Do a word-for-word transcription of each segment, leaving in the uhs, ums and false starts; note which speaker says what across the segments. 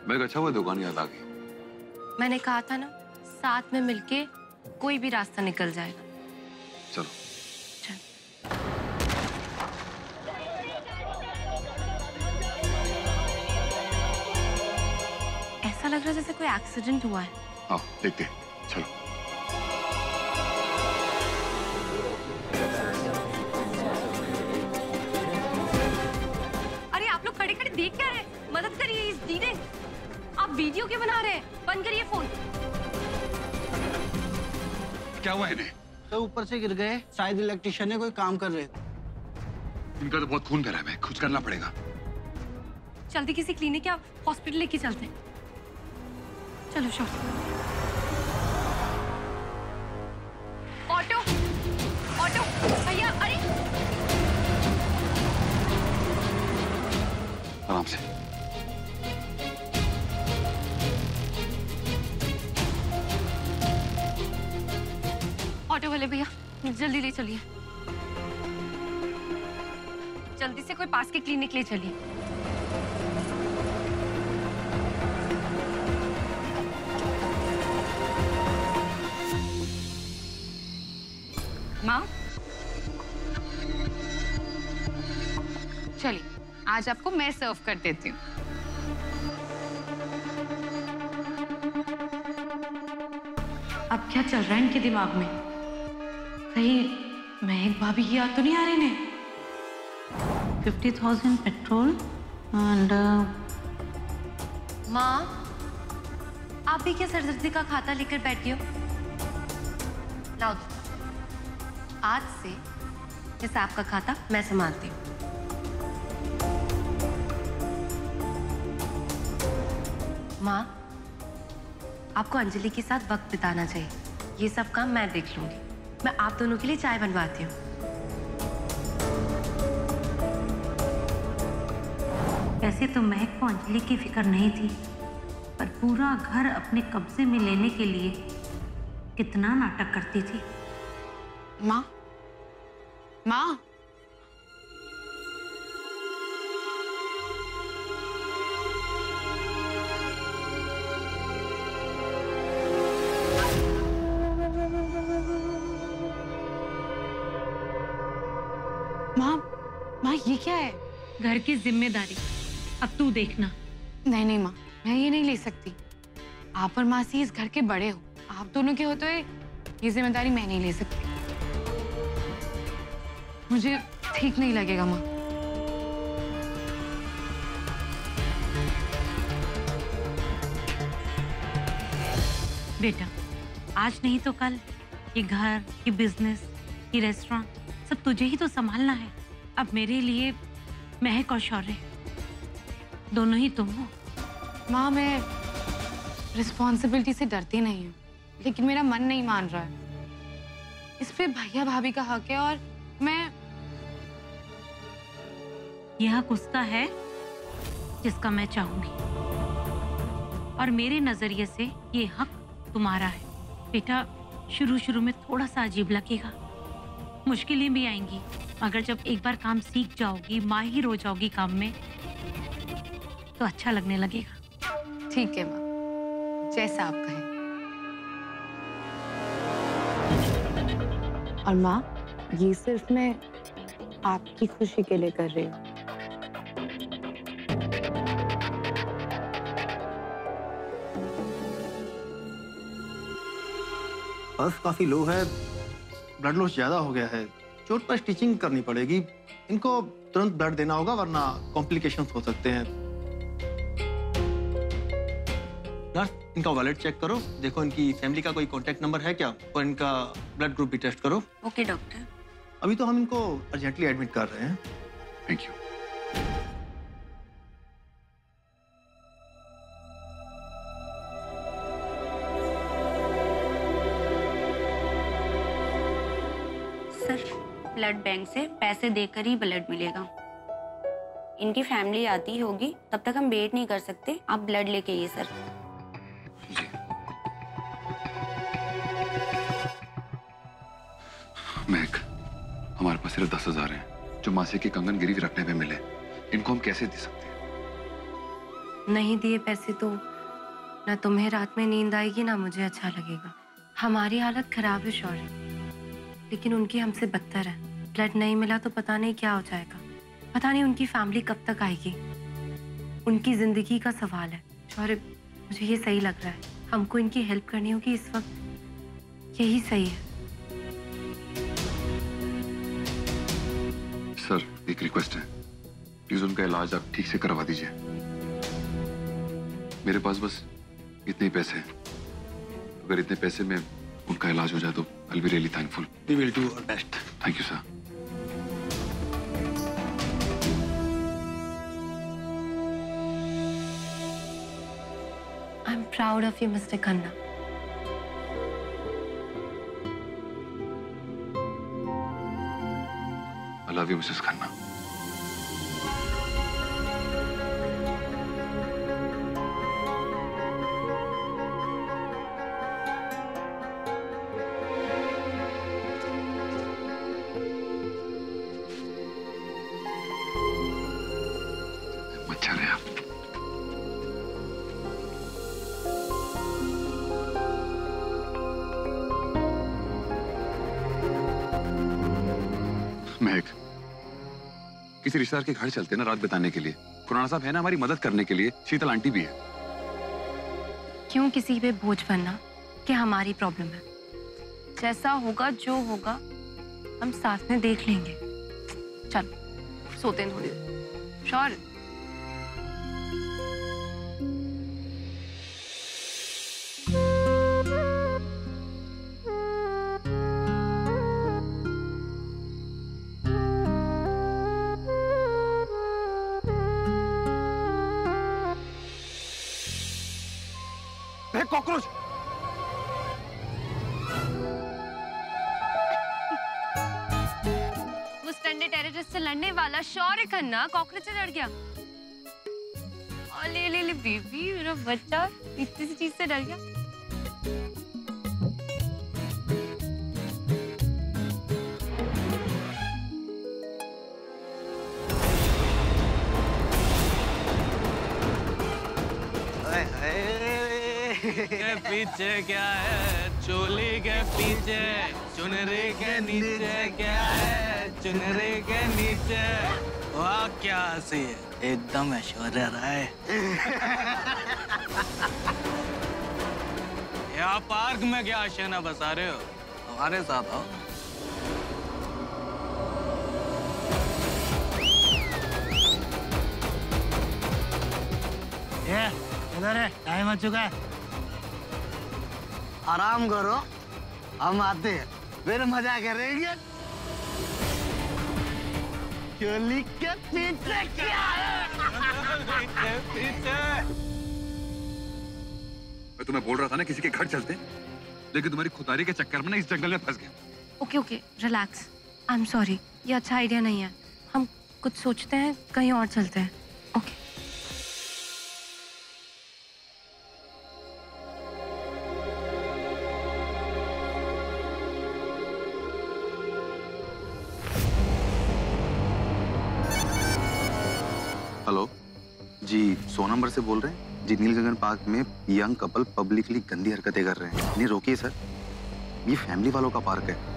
Speaker 1: मैं अच्छा हुआ दुकान याद आ गई।
Speaker 2: मैंने कहा था ना, साथ में मिलके कोई भी रास्ता निकल जाएगा।
Speaker 1: चलो
Speaker 2: चल। ऐसा लग रहा है जैसे कोई एक्सीडेंट हुआ है।
Speaker 1: हाँ देखते हैं, चलो।
Speaker 2: अरे आप लोग खड़े खड़े देख क्या रहे? मदद करिए इस दीदी। आप वीडियो क्यों बना रहे हैं? बंद करिए फोन।
Speaker 1: क्या हुआ इन्हें?
Speaker 3: तो ऊपर से गिर गए, शायद इलेक्ट्रिशियन है, कोई काम कर रहे।
Speaker 1: इनका तो बहुत खून बह रहा है, कुछ करना पड़ेगा।
Speaker 2: जल्दी किसी क्लिनिक या हॉस्पिटल लेके चलते हैं। चलो शॉप। ऑटो ऑटो भैया, अरे
Speaker 1: आराम से।
Speaker 2: ऑटो वाले भैया जल्दी ले चलिए, जल्दी से कोई पास के क्लिनिक ले चलिए।
Speaker 4: माँ, चलिए आज आपको मैं सर्व कर देती हूँ।
Speaker 2: अब क्या चल रहा है इनके दिमाग में? कहीं महक भाभी की याद तो नहीं आ रही ने?
Speaker 5: फिफ्टी थाउजेंड पेट्रोल एंड
Speaker 2: माँ, आप भी क्या सरदर्दी का खाता लेकर बैठी हो? लाओ दो। आज से हिसाब का खाता मैं संभालती हूँ। माँ, आपको अंजलि के साथ वक्त बिताना चाहिए। ये सब काम मैं देख लूंगी। मैं आप दोनों के लिए चाय बनवाती हूँ।
Speaker 5: ऐसे तो महक को अंजलि की फिक्र नहीं थी, पर पूरा घर अपने कब्जे में लेने के लिए कितना नाटक करती थी।
Speaker 4: माँ, माँ, माँ, माँ ये क्या है?
Speaker 5: घर की जिम्मेदारी अब तू देखना।
Speaker 4: नहीं नहीं माँ, मैं ये नहीं ले सकती। आप और मासी इस घर के बड़े हो, आप दोनों के होते हुए ये जिम्मेदारी मैं नहीं ले सकती। मुझे ठीक नहीं लगेगा माँ।
Speaker 5: बेटा, आज नहीं तो कल ये घर, ये बिजनेस, ये रेस्टोरेंट सब तुझे ही तो संभालना है। अब मेरे लिए महक और शौर्य दोनों ही तुम हो।
Speaker 4: माँ, मैं रिस्पॉन्सिबिलिटी से डरती नहीं हूँ, लेकिन मेरा मन नहीं मान रहा है। इस पे भैया भाभी का हक है और मैं
Speaker 5: यह हक उसका है जिसका मैं चाहूंगी, और मेरे नजरिए से ये हक तुम्हारा है। बेटा, शुरू शुरू में थोड़ा सा अजीब लगेगा, मुश्किलें भी आएंगी, मगर जब एक बार काम सीख जाओगी, माहिर हो जाओगी काम में, तो अच्छा लगने लगेगा।
Speaker 4: ठीक है माँ, जैसा आप कहें। और माँ, ये सिर्फ मैं आपकी खुशी के लिए कर रही हूँ।
Speaker 3: पल्स काफी लो है, ब्लड लॉस ज्यादा हो गया है। चोट पर स्टिचिंग करनी पड़ेगी। इनको तुरंत ब्लड देना होगा, वरना कॉम्प्लिकेशंस हो सकते हैं। नर्स, इनका वॉलेट चेक करो, देखो इनकी फैमिली का कोई कांटेक्ट नंबर है क्या, और इनका ब्लड ग्रुप भी टेस्ट करो।
Speaker 2: Okay doctor.
Speaker 3: अभी तो हम इनको अर्जेंटली एडमिट कर रहे हैं।
Speaker 1: Thank you.
Speaker 6: Sir, blood bank से पैसे देकर ही ब्लड मिलेगा। इनकी फैमिली आती होगी, तब तक हम वेट नहीं कर सकते। आप ब्लड लेके आइए सर।
Speaker 1: जी। महक, हमारे पास सिर्फ दस हजार है जो मासी की कंगन गिरवी रखने में मिले। इनको हम कैसे दे सकते हैं?
Speaker 2: नहीं दिए पैसे तो ना तुम्हें रात में नींद आएगी ना मुझे अच्छा लगेगा। हमारी हालत खराब है शौर्य, लेकिन उनकी हमसे बदतर है। ब्लड नहीं मिला तो पता नहीं क्या हो जाएगा, पता नहीं उनकी फैमिली कब तक आएगी। उनकी जिंदगी का सवाल है शौर्य। मुझे ये सही लग रहा है, हमको इनकी हेल्प करनी होगी इस वक्त, यही सही है।
Speaker 1: सर एक रिक्वेस्ट है, प्लीज उनका इलाज आप ठीक से करवा दीजिए। मेरे पास बस इतने ही पैसे हैं, अगर इतने पैसे में उनका इलाज हो जाए तो I will be really thankful.
Speaker 3: We will do our best.
Speaker 1: Thank you sir.
Speaker 2: I am proud of you mister Khanna.
Speaker 1: I love you missus Khanna. मच्छर है आप। महक, किसी रिश्तेदार के घर चलते ना रात बिताने के लिए। खुराना साहब है ना हमारी मदद करने के लिए, शीतल आंटी भी है।
Speaker 2: क्यों किसी पे बोझ बनना कि हमारी प्रॉब्लम है। जैसा होगा जो होगा हम साथ में देख लेंगे। चल सोते हैं थोड़ी देर। शौर्य
Speaker 3: कॉकरोच।
Speaker 2: वो स्टैंडर्ड टेररिस्ट से लड़ने वाला शौर्य खन्ना कॉकरोच से लड़ गया। और ले ले ले बेबी, मेरा बच्चा इतनी सी चीज से डर गया।
Speaker 7: के पीछे क्या है, चोली के पीछे, चुनरी के नीचे क्या है, चुनरी के नीचे। वाह क्या हंसी है, एकदम ऐश्वर्या राय। यहाँ पार्क में क्या आशियाना बसा रहे हो, हमारे साथ आओ।
Speaker 8: ये इधर है, टाइम आ चुका है। आराम करो, हम आते हैं, फिर मजा करेंगे। चोली के पीछे क्या है?
Speaker 7: पीछे।
Speaker 1: मैं तुम्हें बोल रहा था ना किसी के घर चलते, लेकिन तुम्हारी खुदारी के चक्कर में ना इस जंगल में फंस गया।
Speaker 2: Okay okay relax, I am sorry, ये अच्छा आइडिया नहीं है। हम कुछ सोचते हैं, कहीं और चलते हैं। ओके
Speaker 9: हेलो जी, सौ नंबर से बोल रहे हैं जी। नीलगगन पार्क में यंग कपल पब्लिकली गंदी हरकतें कर रहे हैं। नहीं रोकिए सर, ये फैमिली वालों का पार्क है।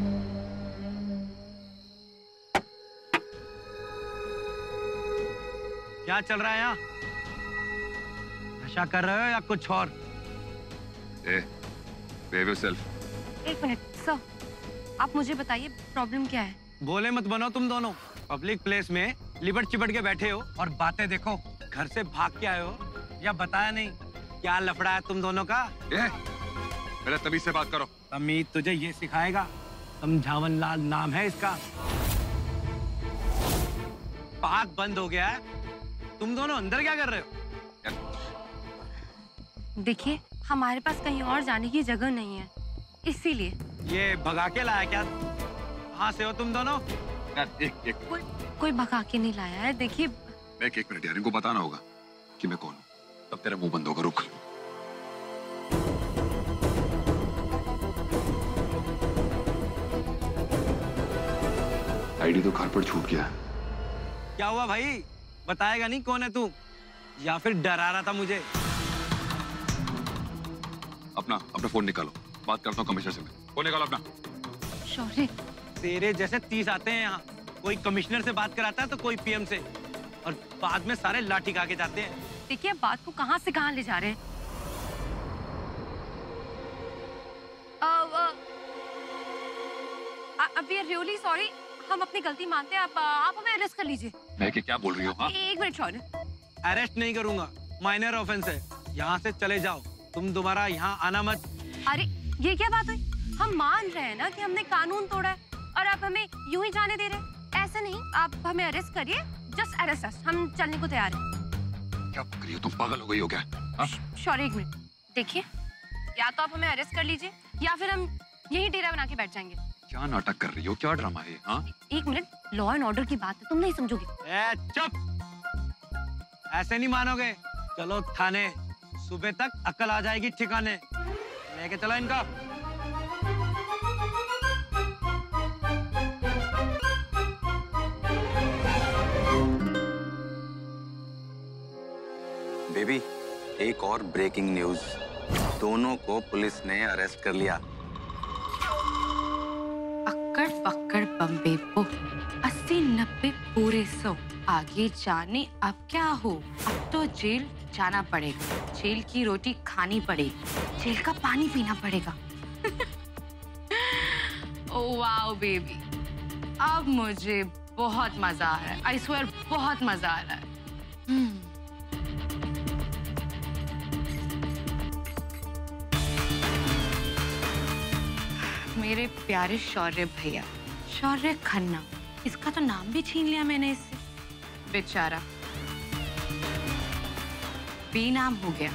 Speaker 7: क्या चल रहा है यहाँ? नशा कर रहे हो या कुछ और?
Speaker 1: ए, behave yourself।
Speaker 2: एक मिनट सर, आप मुझे बताइए प्रॉब्लम क्या है।
Speaker 7: बोले मत बनो तुम दोनों। पब्लिक प्लेस में लिपट चिपट के बैठे हो और बातें देखो। घर से भाग के आए हो या बताया नहीं? क्या लफड़ा है तुम दोनों का?
Speaker 1: ए, मेरा तमीज से बात करो।
Speaker 7: तमीज तुझे ये सिखाएगा, समझावन लाल नाम है इसका। पार्क बंद हो गया है, तुम दोनों अंदर क्या कर रहे हो?
Speaker 2: देखिए हमारे पास कहीं और जाने की जगह नहीं है, इसीलिए।
Speaker 7: ये भगा के लाया क्या? कहाँ से हो तुम दोनों?
Speaker 1: यार एक एक
Speaker 2: कोई कोई भगा के नहीं लाया है। देखिए
Speaker 1: एक एक मिनट यार, इनको बताना होगा कि मैं कौन हूँ, तब तेरा मुंह बंद होगा। रुक। आईडी तो घर पर छूट गया।
Speaker 7: क्या हुआ भाई, बताएगा नहीं कौन है तू? या फिर डरा रहा था मुझे?
Speaker 1: अपना अपना फोन निकालो, बात करता हूँ कमिश्नर से मैं। फोन निकालो अपना।
Speaker 4: शौर्य,
Speaker 7: तेरे जैसे तीस आते हैं यहाँ, कोई कमिश्नर से बात कराता है तो कोई पीएम से, और बाद में सारे लाठी खा के जाते हैं।
Speaker 2: देखिए बात को कहाँ से कहाँ ले जा रहे हैं। अब वी रियली सॉरी, हम अपनी गलती मानते हैं। आप आप हमें अरेस्ट कर लीजिए।
Speaker 1: मैं क्या बोल रही हूँ? हाँ?
Speaker 2: एक मिनट शौर्य।
Speaker 7: अरेस्ट नहीं करूंगा, माइनर ऑफेंस है, यहाँ से चले जाओ, तुम दोबारा यहाँ आना मत।
Speaker 2: अरे ये क्या बात हुई? हम मान रहे हैं ना कि हमने कानून तोड़ा है और आप हमें यूं ही जाने दे रहे हैं। ऐसे नहीं, आप हमें अरेस्ट करिए, जस्ट अरेस्ट अस, हम चलने को तैयार हैं।
Speaker 1: क्या कर रही हो तुम? पागल हो गई हो क्या?
Speaker 2: सॉरी एक मिनट, देखिए या तो आप हमें अरेस्ट कर लीजिए या फिर हम यही डेरा बना के बैठ जाएंगे।
Speaker 1: क्या नाटक कर रही हो? क्या ड्रामा है? हाँ?
Speaker 2: एक मिनट, लॉ एंड ऑर्डर की बात है, तुम नहीं समझोगे।
Speaker 7: ए, चुप! ऐसे नहीं मानोगे। चलो थाने, सुबह तक अकल आ जाएगी ठिकाने। लेके चलो इनका।
Speaker 9: बेबी, एक और ब्रेकिंग न्यूज। दोनों को पुलिस ने अरेस्ट कर लिया।
Speaker 4: अक्कड़ पक्कड़ बम्बे पो, अस्सी नब्बे पूरे सौ। आगे जाने अब क्या हो, अब तो जेल जाना पड़ेगा, जेल की रोटी खानी पड़ेगी, जेल का पानी पीना पड़ेगा। ओह वाओ बेबी, अब मुझे बहुत मजा आ रहा है। आई स्वेयर बहुत मजा आ रहा है। hmm. मेरे प्यारे शौर्य भैया, शौर्य खन्ना, इसका तो नाम भी छीन लिया मैंने इससे। बेचारा बेनाम हो गया।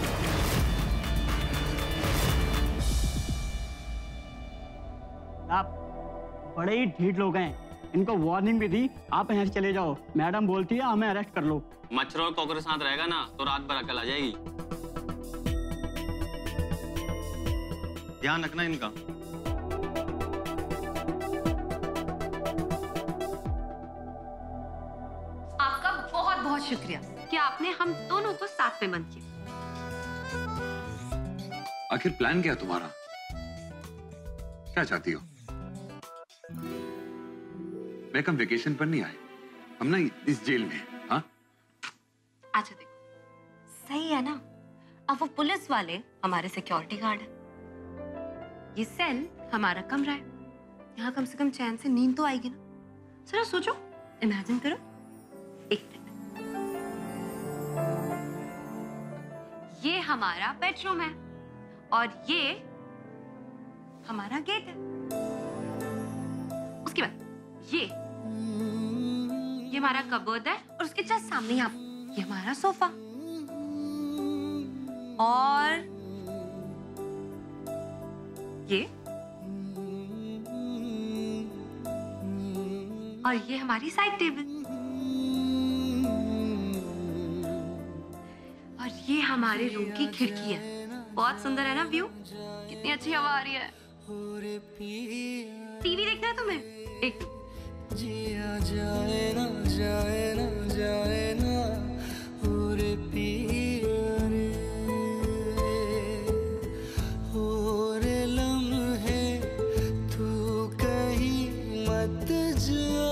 Speaker 10: आप बड़े ही ढीठ लोग हैं, इनको वार्निंग भी दी, आप यहाँ से चले जाओ। मैडम बोलती है हमें अरेस्ट कर लो।
Speaker 11: मच्छर और कॉकरोच साथ रहेगा ना तो रात भर अकल आ जाएगी।
Speaker 9: ध्यान रखना इनका।
Speaker 2: आपका बहुत बहुत शुक्रिया कि आपने हम दोनों को साथ में बंद किया।
Speaker 1: आखिर प्लान क्या है तुम्हारा? क्या चाहती हो? मैं हम वेकेशन पर नहीं आए, हम ना इस जेल में। हाँ?
Speaker 2: अच्छा देखो, सही है ना, अब वो पुलिस वाले हमारे सिक्योरिटी गार्ड है, ये सेल हमारा कमरा है, यहाँ कम से कम चैन से नींद तो आएगी ना। जरा सोचो, इमेजिन करो। एक मिनट, ये हमारा बेडरूम है और ये हमारा गेट है। उसके बाद ये ये हमारा कबर्ड है और उसके जस्ट सामने यहाँ ये हमारा सोफा और ये और ये हमारी साइड टेबल और ये हमारे रूम की खिड़की है। बहुत सुंदर है ना व्यू? कितनी अच्छी हवा आ रही है। टीवी देखना है तुम्हें? एक
Speaker 12: जिया जाए ना जाए ना जाए ना ओरे पिया रे, ओरे लम्हे तू कहीं मत जा,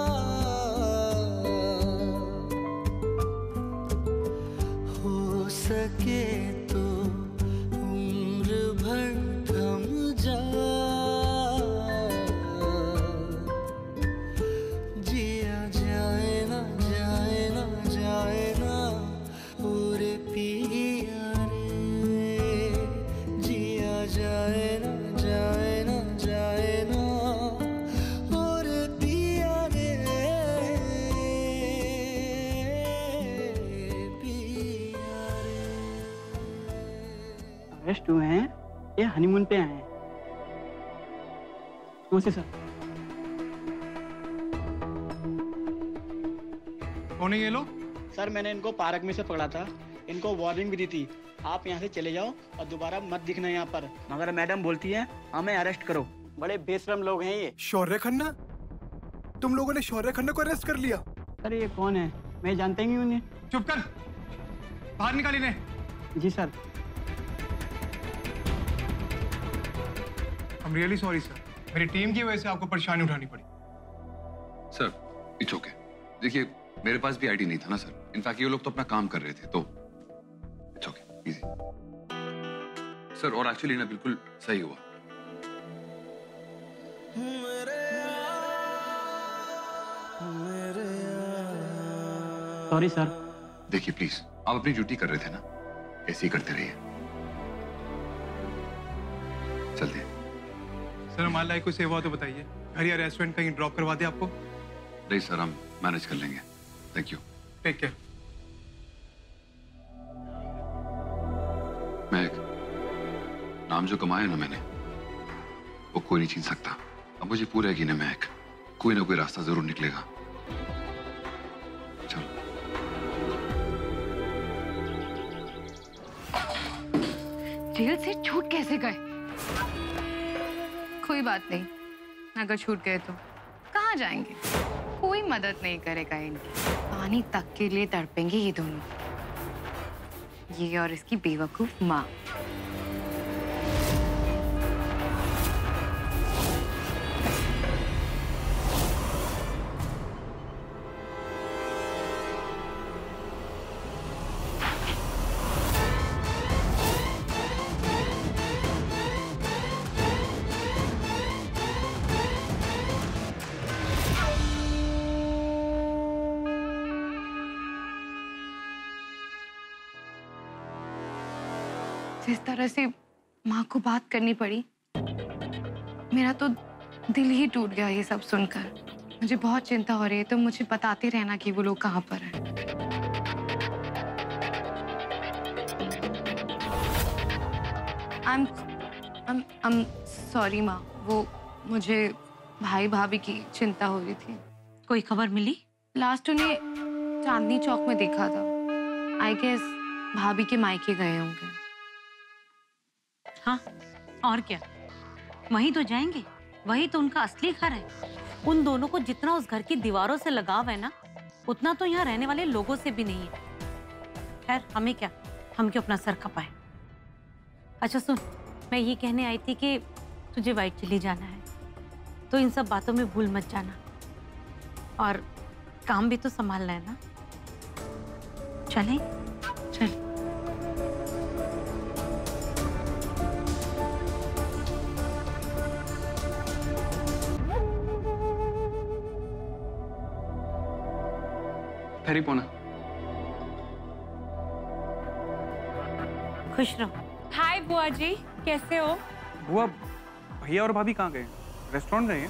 Speaker 12: हो सके तो उम्र भर थम जा, जिया जाए ना जाए ना जाए ना ओरे पिया रे, जिया जाए ना जाए ना जाए ना ओरे पिया रे, पिया रे।
Speaker 10: अरेस्ट हुए हैं, ये हनीमून पे आए हैं। नमस्ते सर।
Speaker 3: कौन है ये लोग?
Speaker 10: सर मैंने इनको पार्क में से पकड़ा था, इनको वार्निंग भी दी थी, आप यहाँ से चले जाओ और दोबारा मत दिखना यहाँ पर, मगर मैडम बोलती है हमें अरेस्ट करो। बड़े बेशरम लोग हैं ये।
Speaker 13: शौर्य खन्ना? तुम लोगों ने शौर्य खन्ना को अरेस्ट कर लिया?
Speaker 10: सर ये कौन है? मैं जानता ही नहीं उन्हें।
Speaker 3: चुप कर,
Speaker 13: बाहर निकाल इन्हें।
Speaker 10: जी sir.
Speaker 13: I'm really sorry sir, मेरी टीम की वजह से आपको परेशानी उठानी पड़ी।
Speaker 1: Sir it's okay. देखिए मेरे पास भी आईडी नहीं था ना सर, इनफैक्ट ये लोग तो अपना काम कर रहे थे, तो इट्स ओके, इजी। सर और एक्चुअली ना बिल्कुल सही हुआ।
Speaker 10: Sorry sir.
Speaker 1: देखिए प्लीज, आप अपनी ड्यूटी कर रहे थे ना, ऐसे ही करते रहिए। चलते हैं।
Speaker 13: सर हमारे लायक कोई सेवा हो तो बताइए, घर या रेस्टोरेंट कहीं ड्रॉप करवा दे आपको?
Speaker 1: नहीं सर, हम मैनेज कर लेंगे। Thank you.
Speaker 13: Take care.
Speaker 1: Mahak, नाम जो कमाया ना मैंने, वो कोई नहीं छीन सकता। अब मुझे पूरा यकीन है महक, कोई ना कोई रास्ता जरूर निकलेगा। चलो।
Speaker 4: जेल से छूट कैसे गए? कोई बात नहीं, अगर छूट गए तो कहाँ जाएंगे? कोई मदद नहीं करेगा इनकी। पानी तक के लिए तड़पेंगे ये दोनों, ये और इसकी बेवकूफ माँ। जिस तरह से माँ को बात करनी पड़ी, मेरा तो दिल ही टूट गया ये सब सुनकर। मुझे बहुत चिंता हो रही है, तो मुझे बताते रहना कि वो लोग कहाँ पर हैं। I'm, I'm, I'm sorry माँ, वो मुझे भाई भाभी की चिंता हो रही थी।
Speaker 5: कोई खबर मिली?
Speaker 4: लास्ट उन्हें चांदनी चौक में देखा था। आई गेस भाभी के मायके गए होंगे।
Speaker 5: हाँ, और क्या, वहीं तो जाएंगे, वही तो उनका असली घर है। उन दोनों को जितना उस घर की दीवारों से लगाव है ना, उतना तो यहाँ रहने वाले लोगों से भी नहीं है। खैर हमें क्या, हम क्यों अपना सर खपाए। अच्छा सुन, मैं ये कहने आई थी कि तुझे वाइट चिल्ली जाना है, तो इन सब बातों में भूल मत जाना, और काम भी तो संभालना है ना। चलें? चल।
Speaker 7: हरी पोना।
Speaker 5: खुश रहो।
Speaker 14: हाय बुआ जी, कैसे हो?
Speaker 7: बुआ, भैया और भाभी कहाँ गए? रेस्टोरेंट गए हैं?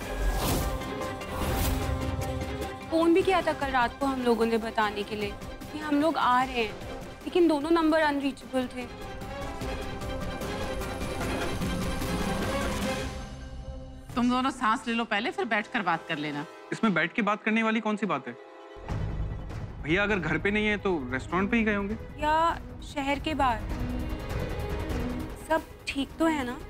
Speaker 14: फोन भी किया था कल रात को हम लोगों ने बताने के लिए कि हम लोग आ रहे हैं, लेकिन दोनों नंबर अनरीचेबल थे।
Speaker 15: तुम दोनों सांस ले लो पहले, फिर बैठकर बात कर लेना।
Speaker 7: इसमें बैठ के बात करने वाली कौन सी बात है? भैया अगर घर पे नहीं है तो रेस्टोरेंट पे ही गए होंगे,
Speaker 14: या शहर के बाहर। सब ठीक तो है ना?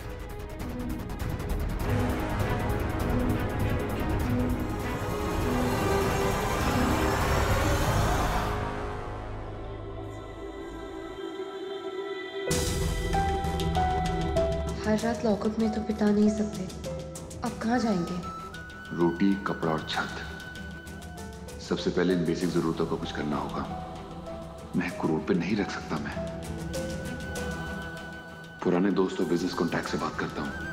Speaker 2: हर रात लॉकअप में तो बिता नहीं सकते, अब कहाँ जाएंगे?
Speaker 1: रोटी, कपड़ा और छत। सबसे पहले इन बेसिक जरूरतों का कुछ करना होगा। मैं करोड़ पे नहीं रख सकता। मैं पुराने दोस्तों, बिजनेस कॉन्टैक्ट से बात करता हूँ।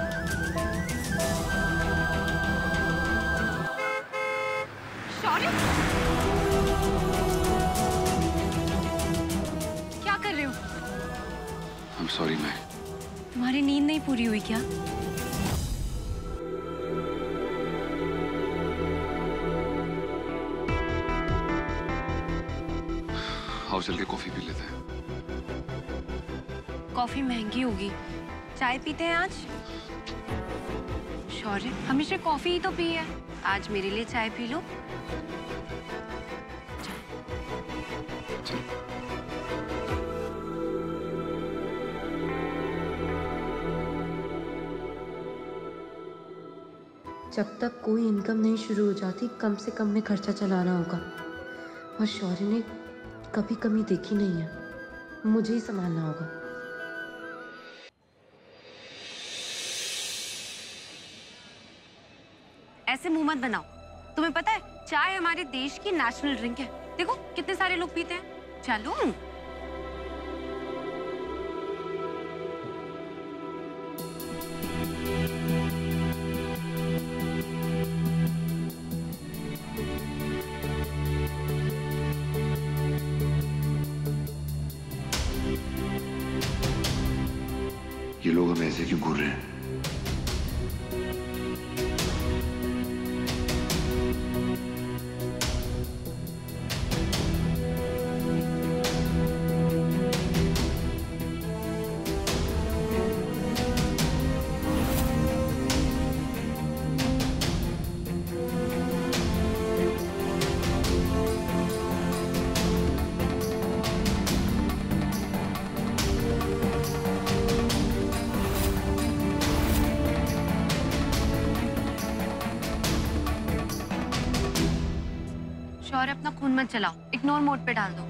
Speaker 4: क्या कर रहे हो?
Speaker 1: I'm sorry, मैं
Speaker 2: तुम्हारी नींद नहीं पूरी हुई क्या?
Speaker 1: आओ चल के कॉफी पी लेते हैं।
Speaker 2: कॉफी महंगी होगी, चाय पीते हैं आज। शौर्य, हमेशा कॉफी ही तो पी है, आज मेरे लिए चाय पी लो। जब तक कोई इनकम नहीं शुरू हो जाती, कम से कम में खर्चा चलाना होगा, और शौर्य ने कभी कमी देखी नहीं है। मुझे ही संभालना होगा।
Speaker 6: ऐसे मुंह मत बनाओ। तुम्हें पता है चाय हमारे देश की नेशनल ड्रिंक है। देखो कितने सारे लोग पीते हैं। चलो
Speaker 1: ये लोग हमें ऐसे क्यों घूर रहे हैं?
Speaker 6: शौर्य अपना खून मत चलाओ, इग्नोर मोड पे डाल दो।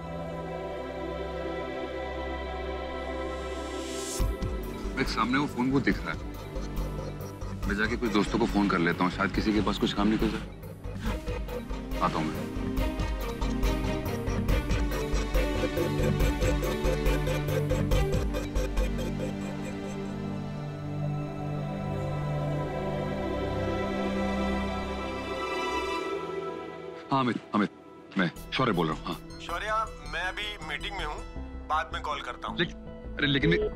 Speaker 1: मेरे सामने वो फोन वो दिख रहा है। मैं जाके कुछ दोस्तों को फोन कर लेता हूँ, शायद किसी के पास कुछ काम निकल जाए। आता हूँ मैं। हाँ अमित, अमित, मैं शौर्य बोल रहा हूँ। हाँ
Speaker 16: शौर्य, मैं अभी मीटिंग में हूँ, बाद में कॉल करता हूँ।
Speaker 1: लेकिन अरे लेकिन मैं...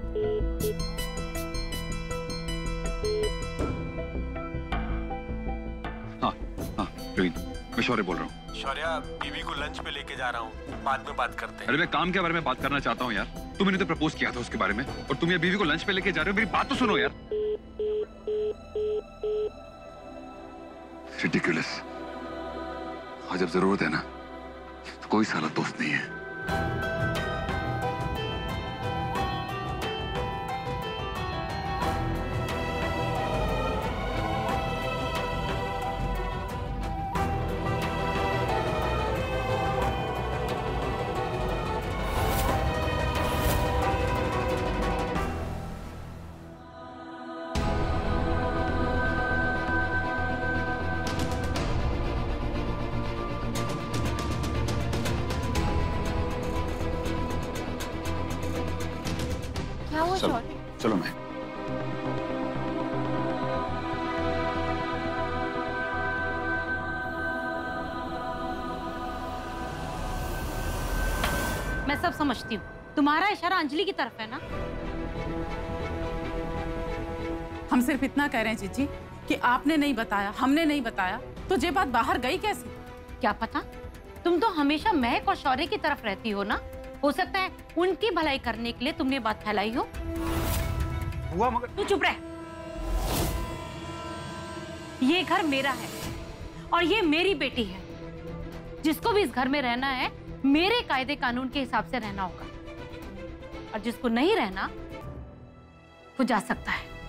Speaker 1: हाँ हाँ प्रवीण, मैं शौर्य बोल रहा हूँ।
Speaker 16: शौर्य, बीवी को लंच पे लेके जा रहा हूँ, बाद में बात करते हैं।
Speaker 1: अरे मैं काम के बारे में बात करना चाहता हूँ यार। तुमने तो प्रपोज किया था उसके बारे में, और तुम ये बीवी को लंच पे लेके जा रहे हो। मेरी बात तो सुनो यार। रिडिकुलस। हाँ, जब जरूरत है ना तो कोई साला दोस्त नहीं है। चलो, चलो मैं
Speaker 5: मैं सब समझती हूँ। तुम्हारा इशारा अंजलि की तरफ है ना?
Speaker 15: हम सिर्फ इतना कह रहे हैं जीजी कि आपने नहीं बताया, हमने नहीं बताया, तो ये बात बाहर गई कैसे?
Speaker 5: क्या पता, तुम तो हमेशा महक और शौर्य की तरफ रहती हो ना। हो सकता है उनकी भलाई करने के लिए तुमने बात फैलाई हो।
Speaker 16: हुआ मगर
Speaker 5: तू चुप रह। ये घर मेरा है और ये मेरी बेटी है। जिसको भी इस घर में रहना है मेरे कायदे कानून के हिसाब से रहना होगा, और जिसको नहीं रहना वो जा सकता है।